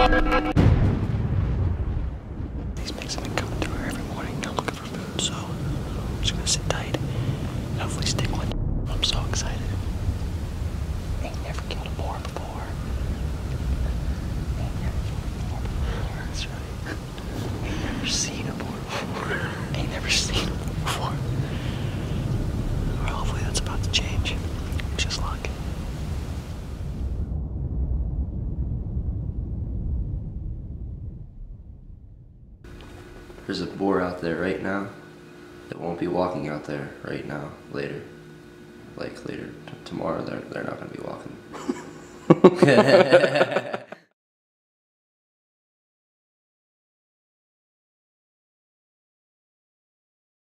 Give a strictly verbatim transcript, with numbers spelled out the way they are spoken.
These pigs have been coming through here every morning. They're looking for food, so I'm just gonna sit tight and hopefully stick one. I'm so excited. Ain't never killed a boar before. Ain't never killed a boar before. That's right. Ain't never seen a boar before. Ain't never seen a boar before. Well, hopefully that's about to change. Just luck. There's a boar out there right now that won't be walking out there right now, later. Like later, t tomorrow, they're, they're not going to be walking.